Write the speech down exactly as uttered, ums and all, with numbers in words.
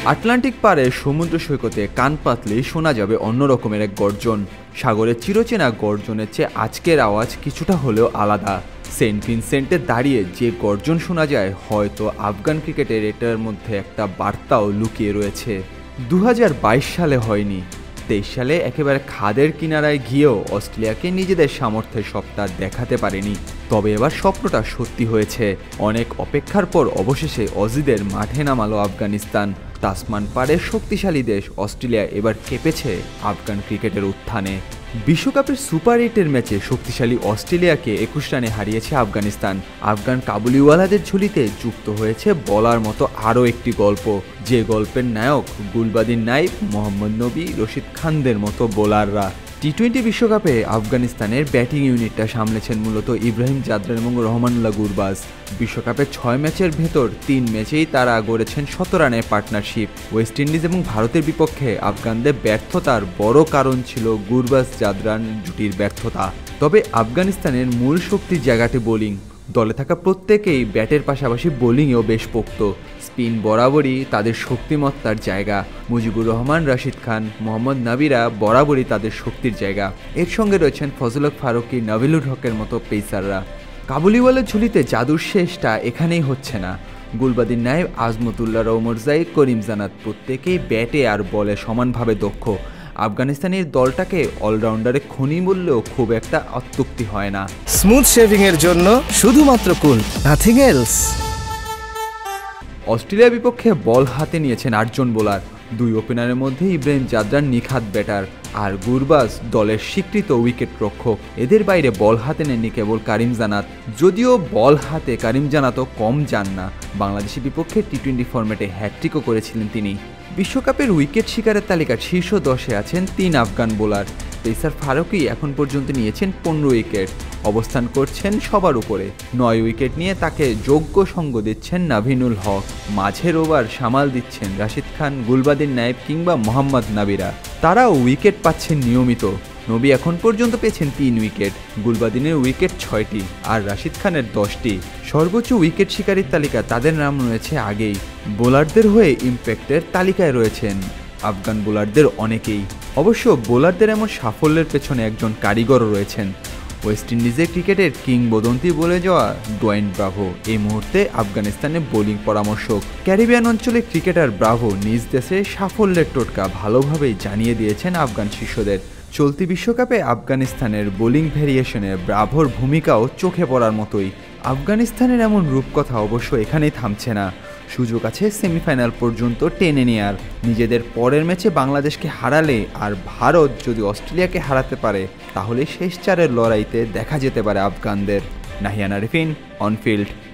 Atlantic পারে সমুদ্র সৈকতে কান পাতলেই শোনা যাবে অন্য রকমের এক গর্জন। সাগরের চিরচেনা গর্জনের চেয়ে আজকের আওয়াজ কিছুটা হলেও আলাদা। সেন্ট ভিনসেন্টে দাঁড়িয়ে যে গর্জন শোনা যায়, হয়তো আফগান ক্রিকেটের এটার মধ্যে একটা বার্তাও লুকিয়ে রয়েছে। দু হাজার বাইশ সালে হয়নি, তেইশ সালে একেবারে খাদের কিনারায় গিয়েও অস্ট্রেলিয়াকে নিজেদের সামর্থ্যের সপ্তাহ দেখাতে পারেনি। তবে এবার স্বপ্নটা সত্যি হয়েছে। অনেক অপেক্ষার পর অবশেষে অজিদের মাঠে নামালো আফগানিস্তান। তাসমান পাড়ের শক্তিশালী দেশ অস্ট্রেলিয়া এবার কেঁপেছে আফগান ক্রিকেটের উত্থানে। বিশ্বকাপের সুপার এইটের ম্যাচে শক্তিশালী অস্ট্রেলিয়াকে একুশ রানে হারিয়েছে আফগানিস্তান। আফগান কাবুলিওয়ালাদের ঝুলিতে যুক্ত হয়েছে বলার মতো আরও একটি গল্প, যে গল্পের নায়ক গুলবাদিন নাইব, মোহাম্মদ নবী, রশিদ খানদের মতো বোলাররা। টি টোয়েন্টি বিশ্বকাপে আফগানিস্তানের ব্যাটিং ইউনিটটা সামলেছেন মূলত ইব্রাহিম জাদরান এবং রহমানুল্লাহ গুরবাজ। বিশ্বকাপের ছয় ম্যাচের ভেতর তিন ম্যাচেই তারা গড়েছেন শত রানের পার্টনারশিপ। ওয়েস্ট ইন্ডিজ এবং ভারতের বিপক্ষে আফগানদের ব্যর্থতার বড় কারণ ছিল গুরবাজ জাদরান জুটির ব্যর্থতা। তবে আফগানিস্তানের মূল শক্তির জায়গাটি বোলিং। দলে থাকা প্রত্যেকেই ব্যাটের পাশাপাশি বোলিংয়েও বেশ পোক্ত। স্পিন বরাবরই তাদের শক্তিমত্তার জায়গা। মুজিবুর রহমান, রাশিদ খান, মোহাম্মদ নাবিরা বরাবরই তাদের শক্তির জায়গা। এর সঙ্গে রয়েছেন ফজল হক ফারুকী, নাভিলুর হকের মতো পেসাররা। কাবুলিওয়ালার ঝুলিতে জাদুর শেষটা এখানেই হচ্ছে না। গুলবাদিন নাইব, আজমতুল্লাহ, ওমরজাই, করিম জানাত প্রত্যেকেই ব্যাটে আর বলে সমানভাবে দক্ষ। আফগানিস্তানের দলটাকে অলরাউন্ডারে খনি বললেও খুব একটা অত্যুক্তি হয় না। স্মুথ শেভিং এর জন্য শুধুমাত্র কুল, নাথিং এলস। অস্ট্রেলিয়ার বিপক্ষে বল হাতে নিয়েছেন আটজন বোলার। দুই ওপেনারের মধ্যে ইব্রাহিম জাদরান নিখাত ব্যাটার, আর গুরবাজ দলের স্বীকৃত উইকেট রক্ষক। এদের বাইরে বল হাতে নেননি কেবল কারিম জানাত। যদিও বল হাতে কারিম জানাতও কম যান না। বাংলাদেশের বিপক্ষে টি টোয়েন্টি ফরম্যাটে হ্যাটট্রিকও করেছিলেন তিনি। বিশ্বকাপের উইকেট শিকারের তালিকার শীর্ষ দশে আছেন তিন আফগান বোলার। পেসার ফারুকী এখন পর্যন্ত নিয়েছেন পনেরো উইকেট, অবস্থান করছেন সবার উপরে। নয় উইকেট নিয়ে তাকে যোগ্য সঙ্গ দিচ্ছেন নাভিনুল হক। মাঝের ওভার সামাল দিচ্ছেন রাশিদ খান, গুলবাদিন নাইব কিংবা মোহাম্মদ নাবিরা। তারাও উইকেট পাচ্ছেন নিয়মিত। নবী এখন পর্যন্ত পেয়েছেন তিন উইকেট, গুলবাদিনের উইকেট ছয়টি আর রাশিদ খানের দশটি। সর্বোচ্চ উইকেট শিকারীর তালিকা তাদের নাম রয়েছে আগেই। বোলারদের হয়ে ইম্প্যাক্টের তালিকায় রয়েছেন আফগান বোলারদের অনেকেই। অবশ্য বোলারদের এমন সাফল্যের পেছনে একজন কারিগরও রয়েছেন। ওয়েস্ট ইন্ডিজের ক্রিকেটের কিংবদন্তি বলে যাওয়া ডোয়াইন ব্রাভো এই মুহূর্তে আফগানিস্তানের বোলিং পরামর্শক। ক্যারিবিয়ান অঞ্চলের ক্রিকেটার ব্রাভো নিজ দেশে সাফল্যের টোটকা ভালোভাবেই জানিয়ে দিয়েছেন আফগান শিষ্যদের। চলতি বিশ্বকাপে আফগানিস্তানের বোলিং ভ্যারিয়েশনে ব্রাভোর ভূমিকাও চোখে পড়ার মতোই। আফগানিস্তানের এমন রূপকথা অবশ্য এখানেই থামছে না। সুযোগ আছে সেমিফাইনাল পর্যন্ত টেনে নেয়ার। নিজেদের পরের ম্যাচে বাংলাদেশকে হারালে আর ভারত যদি অস্ট্রেলিয়াকে হারাতে পারে, তাহলে শেষ চারের লড়াইতে দেখা যেতে পারে আফগানদের। নাহিয়ান আরিফিন, অনফিল্ড।